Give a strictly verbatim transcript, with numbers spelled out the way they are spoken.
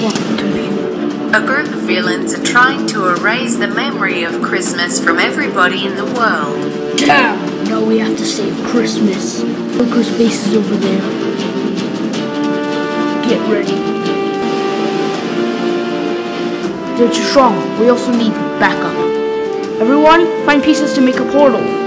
What computer? A group of villains are trying to erase the memory of Christmas from everybody in the world. Damn! Now we have to save Christmas. Joker's base is over there. Get ready. They're too strong. We also need backup. Everyone, find pieces to make a portal.